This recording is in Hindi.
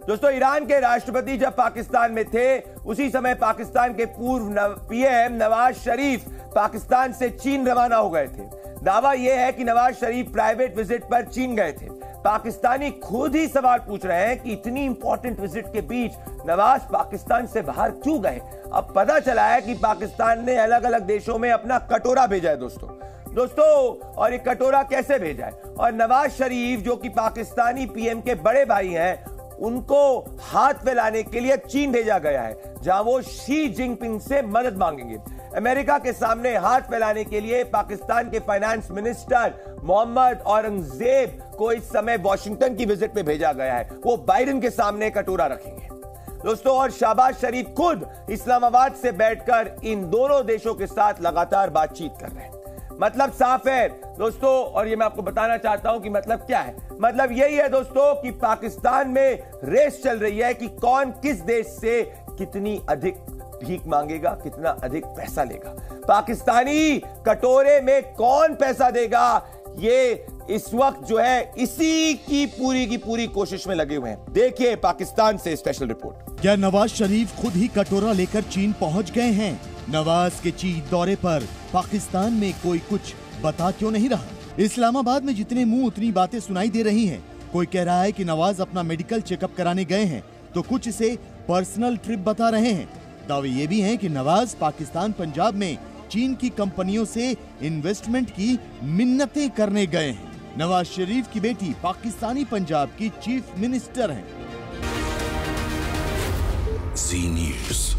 दोस्तों, ईरान के राष्ट्रपति जब पाकिस्तान में थे, उसी समय पाकिस्तान के पूर्व पीएम नवाज शरीफ पाकिस्तान से चीन रवाना हो गए थे। दावा यह है कि नवाज शरीफ प्राइवेट विजिट पर चीन गए थे। पाकिस्तानी खुद ही सवाल पूछ रहे हैं कि इतनी इंपॉर्टेंट विजिट के बीच नवाज पाकिस्तान से बाहर क्यों गए। अब पता चला है कि पाकिस्तान ने अलग अलग देशों में अपना कटोरा भेजा है दोस्तों, और ये कटोरा कैसे भेजा है, और नवाज शरीफ जो कि पाकिस्तानी पीएम के बड़े भाई हैं, उनको हाथ में लाने के लिए चीन भेजा गया है, जहां वो शी जिनपिंग से मदद मांगेंगे। अमेरिका के सामने हाथ फैलाने के लिए पाकिस्तान के फाइनेंस मिनिस्टर मोहम्मद औरंगजेब को इस समय वॉशिंगटन की विजिट पे भेजा गया है। वो बाइडेन के सामने कटोरा रखेंगे दोस्तों, और शहबाज शरीफ खुद इस्लामाबाद से बैठकर इन दोनों देशों के साथ लगातार बातचीत कर रहे हैं। मतलब साफ है दोस्तों, और ये मैं आपको बताना चाहता हूं कि मतलब क्या है। मतलब यही है दोस्तों कि पाकिस्तान में रेस चल रही है कि कौन किस देश से कितनी अधिक भीख मांगेगा, कितना अधिक पैसा लेगा। पाकिस्तानी कटोरे में कौन पैसा देगा, ये इस वक्त जो है इसी की पूरी कोशिश में लगे हुए हैं। देखिए पाकिस्तान से स्पेशल रिपोर्ट। क्या नवाज शरीफ खुद ही कटोरा लेकर चीन पहुंच गए हैं? नवाज के चीन दौरे पर पाकिस्तान में कोई कुछ बता क्यों नहीं रहा? इस्लामाबाद में जितने मुंह उतनी बातें सुनाई दे रही हैं। कोई कह रहा है कि नवाज अपना मेडिकल चेकअप कराने गए हैं, तो कुछ इसे पर्सनल ट्रिप बता रहे हैं। दावे ये भी हैं कि नवाज पाकिस्तान पंजाब में चीन की कंपनियों से इन्वेस्टमेंट की मिन्नतें करने गए हैं। नवाज शरीफ की बेटी पाकिस्तानी पंजाब की चीफ मिनिस्टर हैं। जी न्यूज़।